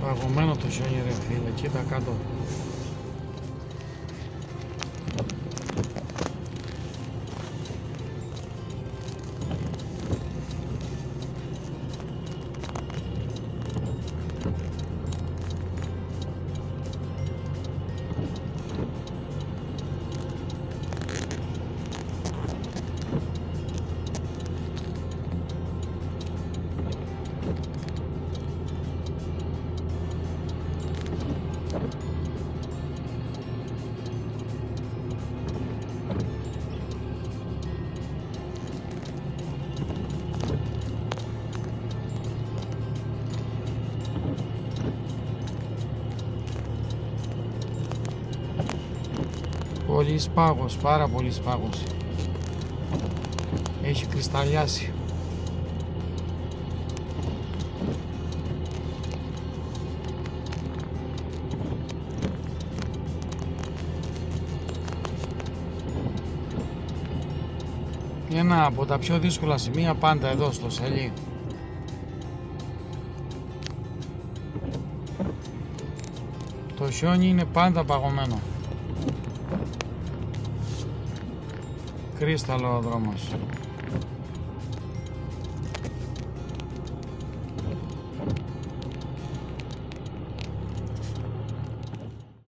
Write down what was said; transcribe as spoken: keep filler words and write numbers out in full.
Παγωμένο το χιόνι ρε φίλε, κοίτα κάτω. Πολύ πάγος, πάρα πολύ πάγος. Έχει κρυσταλλιάσει. Ένα από τα πιο δύσκολα σημεία πάντα εδώ στο Σελί. Το χιόνι είναι πάντα παγωμένο. Κρίσταλο ο δρόμος.